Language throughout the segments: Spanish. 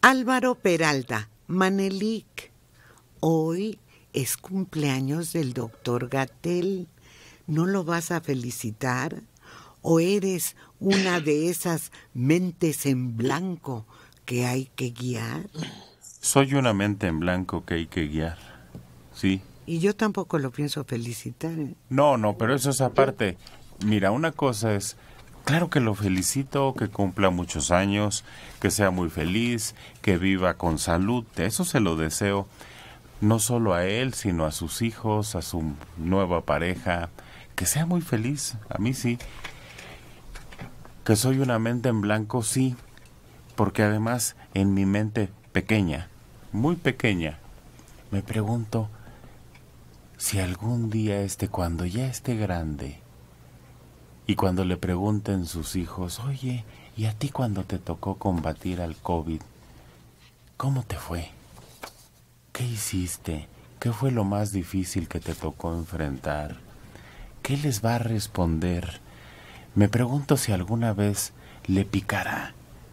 Álvaro Peralta, Manelik, hoy es cumpleaños del doctor Gatell. ¿No lo vas a felicitar? ¿O eres una de esas mentes en blanco que hay que guiar? Soy una mente en blanco que hay que guiar, sí. Y yo tampoco lo pienso felicitar, ¿eh? No, pero eso es aparte. Mira, una cosa es, claro que lo felicito, que cumpla muchos años, que sea muy feliz, que viva con salud, eso se lo deseo, no solo a él, sino a sus hijos, a su nueva pareja, que sea muy feliz, a mí sí. Que soy una mente en blanco, sí, porque además en mi mente pequeña, muy pequeña, me pregunto si algún día cuando ya esté grande, y cuando le pregunten sus hijos, oye, ¿y a ti cuando te tocó combatir al COVID? ¿Cómo te fue? ¿Qué hiciste? ¿Qué fue lo más difícil que te tocó enfrentar? ¿Qué les va a responder? Me pregunto si alguna vez le picará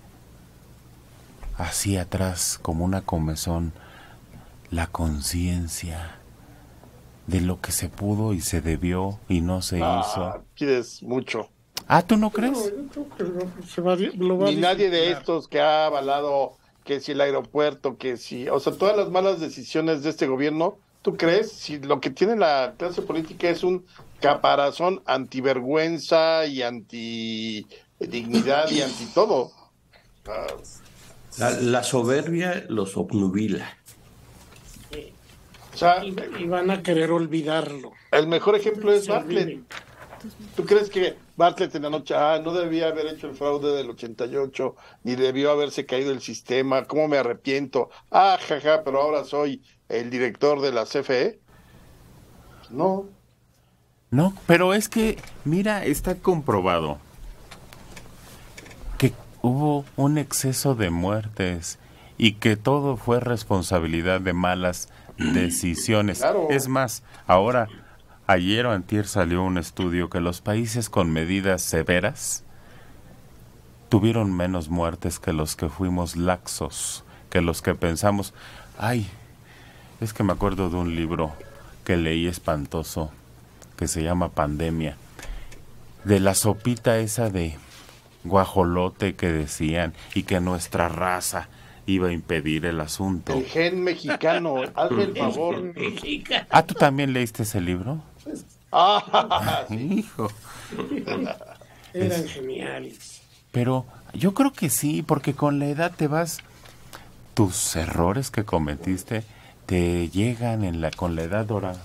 así atrás como una comezón la conciencia de lo que se pudo y se debió y no se hizo. Quieres mucho. ¿Tú no crees? Ni nadie de estos que ha avalado que si el aeropuerto, que si, o sea, todas las malas decisiones de este gobierno, ¿tú crees? Si lo que tiene la clase política es un caparazón antivergüenza y antidignidad y anti todo. La soberbia los obnubila. O sea, y van a querer olvidarlo. El mejor ejemplo es Bartlett. ¿Tú crees que Bartlett en la noche, no debía haber hecho el fraude del 88, ni debió haberse caído el sistema? ¿Cómo me arrepiento? Jaja, pero ahora soy el director de la CFE. No. No, pero es que, mira, está comprobado que hubo un exceso de muertes y que todo fue responsabilidad de malas decisiones. Claro. Es más, ahora, ayer o antier salió un estudio que los países con medidas severas tuvieron menos muertes que los que fuimos laxos, que los que pensamos, es que me acuerdo de un libro que leí espantoso, que se llama Pandemia, de la sopita esa de guajolote que decían, y que nuestra raza iba a impedir el asunto. El gen mexicano, hazme el favor. ¿Tú también leíste ese libro? Sí. Hijo. Eran geniales. Pero yo creo que sí, porque con la edad tus errores que cometiste te llegan con la edad dorada.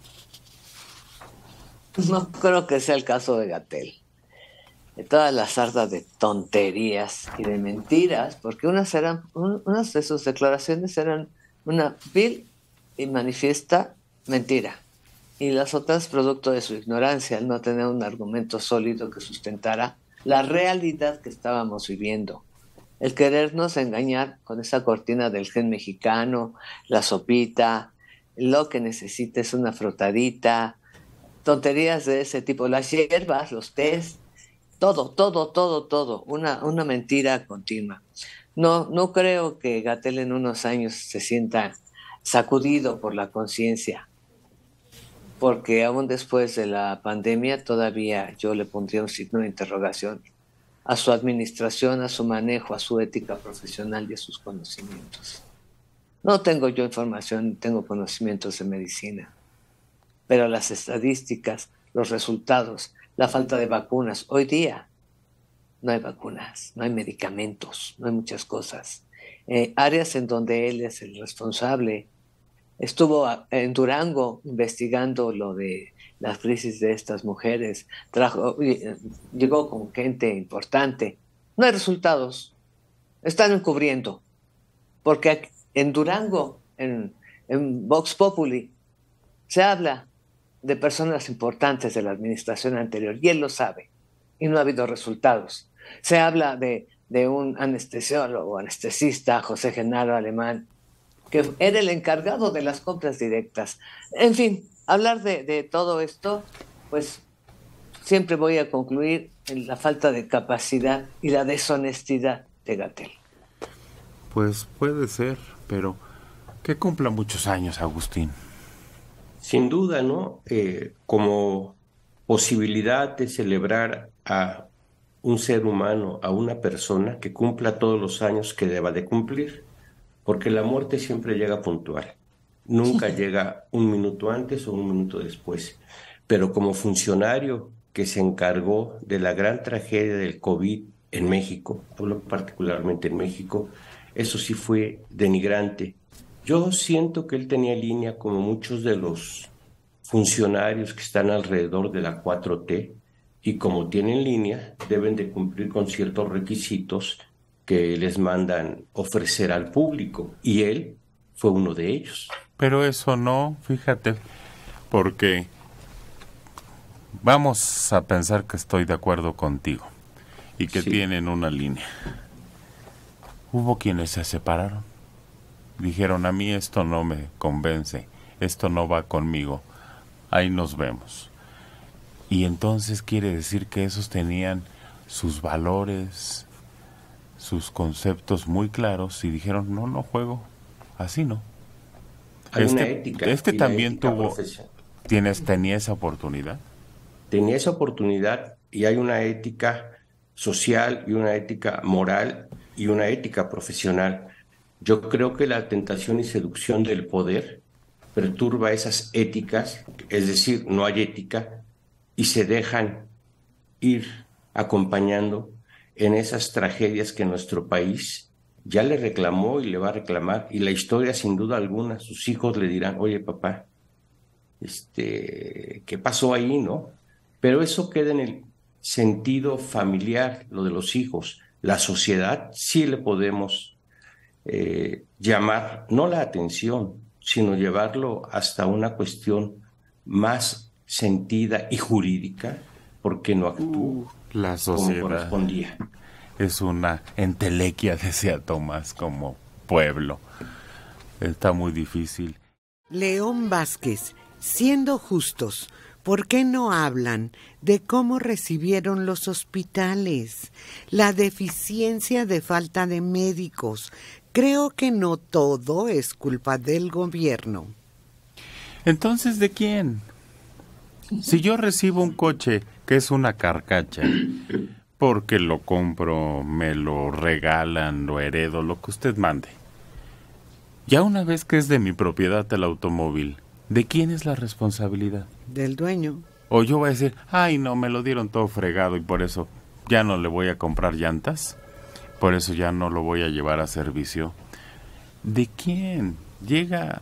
No creo que sea el caso de Gatell. De todas las sardas de tonterías y de mentiras, porque unas de sus declaraciones eran una vil y manifiesta mentira, y las otras producto de su ignorancia, al no tener un argumento sólido que sustentara la realidad que estábamos viviendo. El querernos engañar con esa cortina del gen mexicano, la sopita, lo que necesita es una frotadita, tonterías de ese tipo, las hierbas, los tés, todo, una mentira continua. No creo que Gatell en unos años se sienta sacudido por la conciencia, porque aún después de la pandemia todavía yo le pondría un signo de interrogación a su administración, a su manejo, a su ética profesional y a sus conocimientos. No tengo yo información, tengo conocimientos de medicina, pero las estadísticas, los resultados, la falta de vacunas, hoy día no hay vacunas, no hay medicamentos, no hay muchas cosas. Áreas en donde él es el responsable. Estuvo en Durango investigando lo de las crisis de estas mujeres, llegó con gente importante. No hay resultados, están encubriendo, porque en Durango, en Vox Populi, se habla de personas importantes de la administración anterior, y él lo sabe, y no ha habido resultados. Se habla de un anestesiólogo, anestesista, José Genaro Alemán, que era el encargado de las compras directas. En fin, hablar de todo esto, pues siempre voy a concluir en la falta de capacidad y la deshonestidad de Gatell. Pues puede ser, pero que cumpla muchos años, Agustín. Sin duda, ¿no? Como posibilidad de celebrar a un ser humano, a una persona que cumpla todos los años que deba de cumplir, porque la muerte siempre llega puntual, nunca llega un minuto antes o un minuto después. Pero como funcionario que se encargó de la gran tragedia del COVID en México, hablo particularmente en México, eso sí fue denigrante. Yo siento que él tenía línea como muchos de los funcionarios que están alrededor de la 4T, y como tienen línea, deben de cumplir con ciertos requisitos que les mandan ofrecer al público, y él fue uno de ellos. Pero eso no, fíjate, porque vamos a pensar que estoy de acuerdo contigo y que tienen una línea. Hubo quienes se separaron, dijeron: a mí esto no me convence, esto no va conmigo, ahí nos vemos. Y entonces quiere decir que esos tenían sus valores, sus conceptos muy claros, y dijeron: no juego, así no. Hay una ética. También tenía esa oportunidad. Tenía esa oportunidad, y hay una ética social y una ética moral y una ética profesional. Yo creo que la tentación y seducción del poder perturba esas éticas, es decir, no hay ética, y se dejan ir acompañando en esas tragedias que nuestro país ya le reclamó y le va a reclamar, y la historia sin duda alguna, sus hijos le dirán: oye papá, ¿qué pasó ahí, no? Pero eso queda en el sentido familiar, lo de los hijos. La sociedad sí le podemos llamar, no la atención, sino llevarlo hasta una cuestión más sentida y jurídica, porque no actuó la sociedad como correspondía. Es una entelequia, decía Tomás, como pueblo. Está muy difícil. León Vázquez, siendo justos, ¿por qué no hablan de cómo recibieron los hospitales? La deficiencia de falta de médicos. Creo que no todo es culpa del gobierno. Entonces, ¿de quién? Si yo recibo un coche que es una carcacha, porque lo compro, me lo regalan, lo heredo, lo que usted mande, ya una vez que es de mi propiedad el automóvil, ¿de quién es la responsabilidad? Del dueño. O yo voy a decir: ay no, me lo dieron todo fregado y por eso ya no le voy a comprar llantas, por eso ya no lo voy a llevar a servicio. ¿De quién? Llega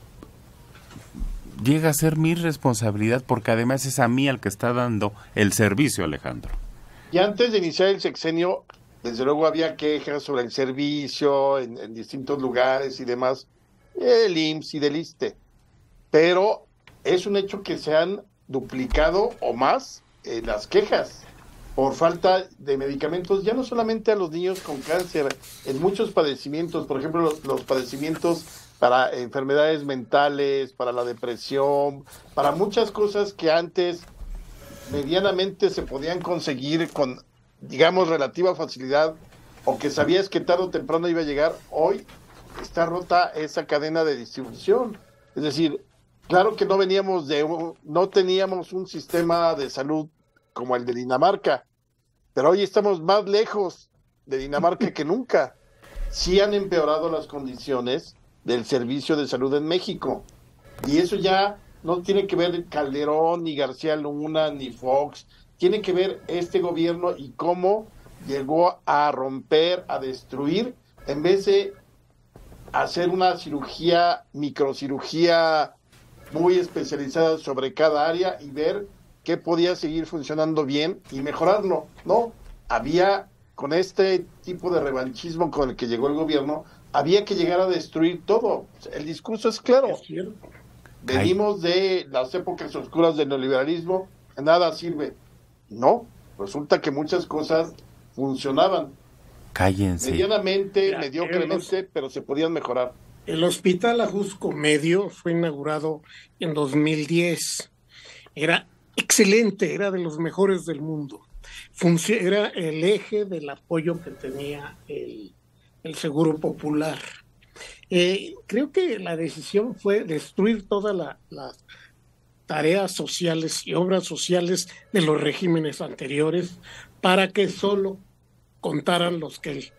a ser mi responsabilidad, porque además es a mí al que está dando el servicio, Alejandro. Y antes de iniciar el sexenio, desde luego había quejas sobre el servicio en distintos lugares y demás, el IMSS y del ISSSTE, pero es un hecho que se han duplicado o más las quejas por falta de medicamentos, ya no solamente a los niños con cáncer, en muchos padecimientos, por ejemplo, los padecimientos para enfermedades mentales, para la depresión, para muchas cosas que antes medianamente se podían conseguir con, digamos, relativa facilidad, o que sabías que tarde o temprano iba a llegar. Hoy está rota esa cadena de distribución. Es decir, claro que no teníamos un sistema de salud como el de Dinamarca, pero hoy estamos más lejos de Dinamarca que nunca. Sí han empeorado las condiciones del servicio de salud en México, y eso ya no tiene que ver Calderón, ni García Luna, ni Fox, tiene que ver este gobierno y cómo llegó a romper, a destruir, en vez de hacer una microcirugía muy especializada sobre cada área y ver qué podía seguir funcionando bien y mejorarlo. No, con este tipo de revanchismo con el que llegó el gobierno, había que llegar a destruir todo. El discurso es claro. Venimos de las épocas oscuras del neoliberalismo, nada sirve. No, resulta que muchas cosas funcionaban. Cállense. Medianamente, mediocremente, pero se podían mejorar. El Hospital Ajusco Medio fue inaugurado en 2010. Era excelente, era de los mejores del mundo. Era el eje del apoyo que tenía el el Seguro Popular. Creo que la decisión fue destruir todas las tareas sociales y obras sociales de los regímenes anteriores para que solo contaran los que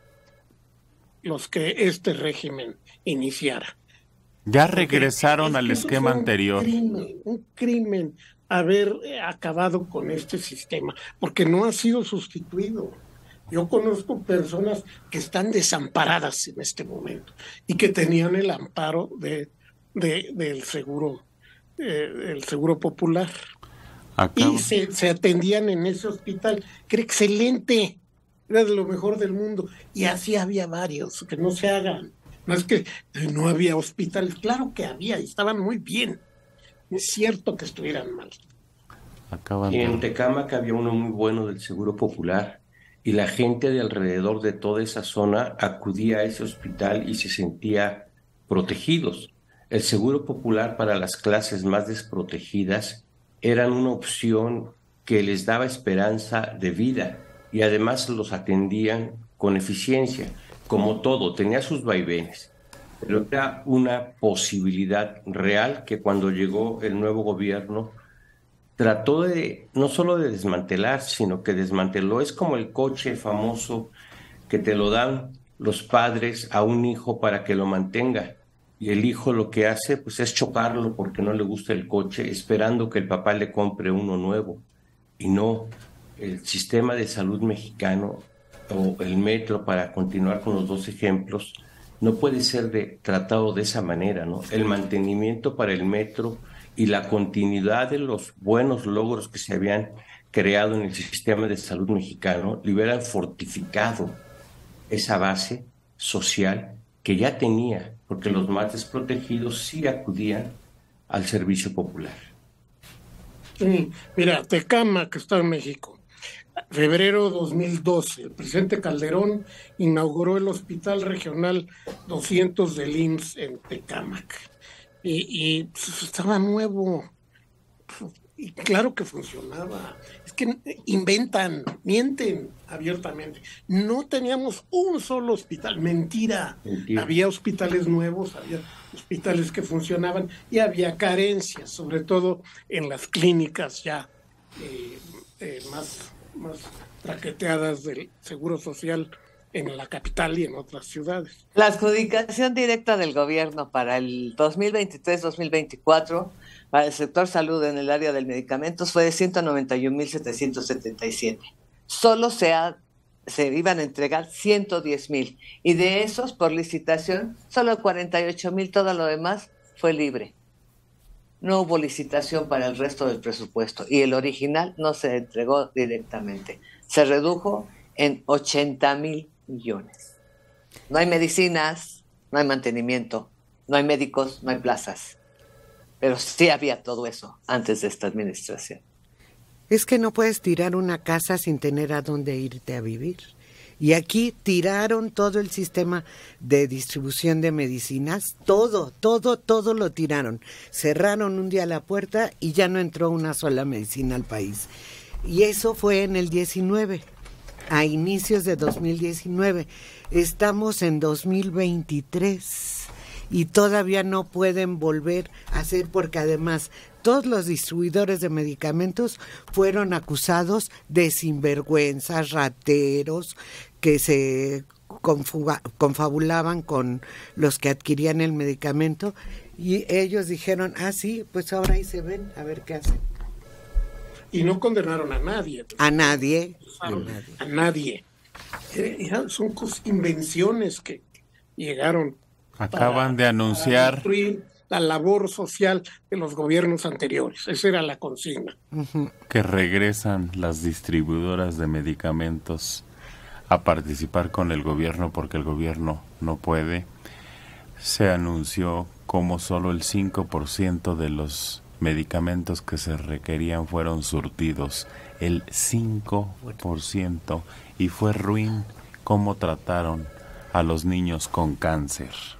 este régimen iniciara. Ya regresaron al esquema anterior. Un crimen haber acabado con este sistema, porque no ha sido sustituido. Yo conozco personas que están desamparadas en este momento y que tenían el amparo del seguro popular. Y se atendían en ese hospital, que era excelente, era de lo mejor del mundo, y así había varios, que no se hagan. No es que no había hospitales, claro que había, y estaban muy bien. Es cierto que estuvieran mal. Y en Tecámac había uno muy bueno del Seguro Popular, y la gente de alrededor de toda esa zona acudía a ese hospital y se sentía protegidos. El Seguro Popular para las clases más desprotegidas eran una opción que les daba esperanza de vida y además los atendían con eficiencia. Como todo, tenía sus vaivenes, pero era una posibilidad real que cuando llegó el nuevo gobierno trató no solo de desmantelar, sino que desmanteló. Es como el coche famoso que te lo dan los padres a un hijo para que lo mantenga. Y el hijo lo que hace pues es chocarlo porque no le gusta el coche, esperando que el papá le compre uno nuevo. Y no, el sistema de salud mexicano o el metro, para continuar con los dos ejemplos, no puede ser tratado de esa manera, ¿no? El mantenimiento para el metro y la continuidad de los buenos logros que se habían creado en el sistema de salud mexicano le hubieran fortificado esa base social que ya tenía, porque los más desprotegidos sí acudían al servicio popular. Mira, Tecámac, que está en México, febrero 2012, el presidente Calderón inauguró el Hospital Regional 200 del IMSS en Tecámac. Y pues, estaba nuevo, y claro que funcionaba. Es que inventan, mienten abiertamente. No teníamos un solo hospital, mentira. Había hospitales nuevos, había hospitales que funcionaban y había carencias, sobre todo en las clínicas ya más traqueteadas del Seguro Social en la capital y en otras ciudades. La adjudicación directa del gobierno para el 2023-2024 para el sector salud en el área del medicamentos fue de 191,777. Solo se iban a entregar 110,000 y de esos por licitación solo 48,000, todo lo demás fue libre. No hubo licitación para el resto del presupuesto y el original no se entregó directamente. Se redujo en 80,000 millones. No hay medicinas, no hay mantenimiento, no hay médicos, no hay plazas. Pero sí había todo eso antes de esta administración. Es que no puedes tirar una casa sin tener a dónde irte a vivir. Y aquí tiraron todo el sistema de distribución de medicinas, todo lo tiraron. Cerraron un día la puerta y ya no entró una sola medicina al país. Y eso fue en el 19, a inicios de 2019. Estamos en 2023 y todavía no pueden volver a hacer, porque además todos los distribuidores de medicamentos fueron acusados de sinvergüenzas, rateros, que se confabulaban con los que adquirían el medicamento, y ellos dijeron, sí, pues ahora ahí se ven, a ver qué hacen. Y no condenaron a nadie. A nadie. Son invenciones que llegaron. Acaban de anunciar para destruir la labor social de los gobiernos anteriores. Esa era la consigna. Que regresan las distribuidoras de medicamentos a participar con el gobierno porque el gobierno no puede. Se anunció como solo el 5% de los medicamentos que se requerían fueron surtidos. El 5%. Y fue ruin cómo trataron a los niños con cáncer.